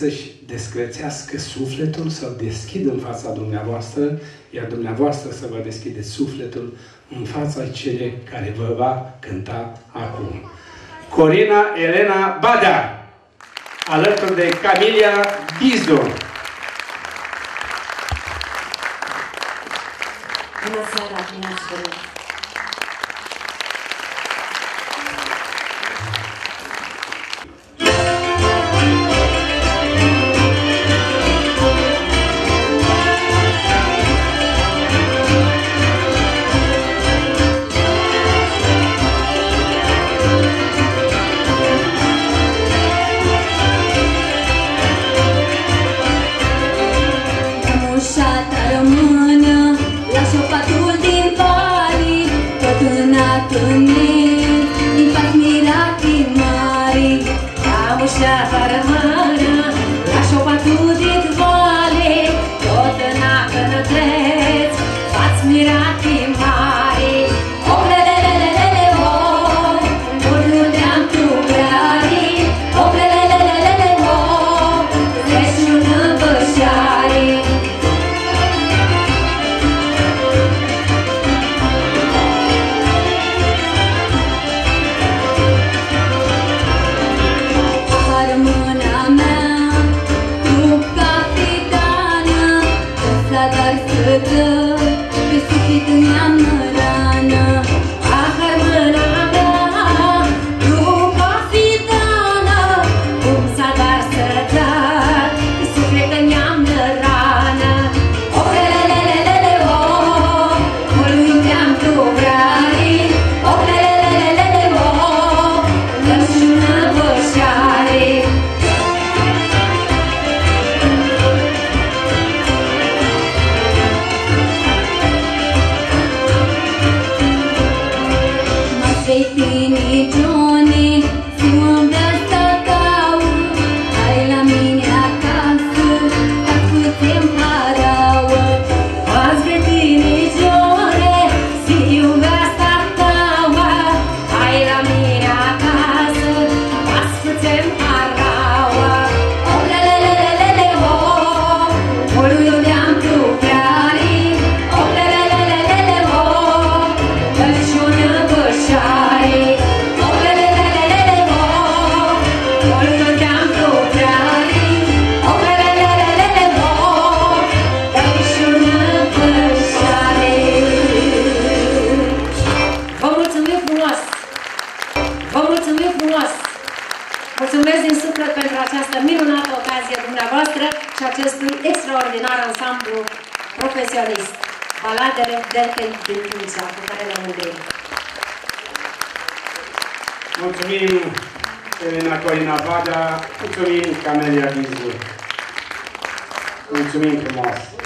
să-și descrețească sufletul, să-l deschidă în fața dumneavoastră, iar dumneavoastră să vă deschideți sufletul în fața celei care vă va cânta acum. Corina Elena Badea, alături de Camilia Ghizu. Bună seara, bine ați venit! Mulțumesc din suflet pentru această minunată ocazie dumneavoastră și acestui extraordinar ansamblu profesionist. Baladele Deltei din Tulcea, cu care ne mândrim. Mulțumim, Elena Corina Badea, mulțumim, Camelia Ghizu. Mulțumim frumos!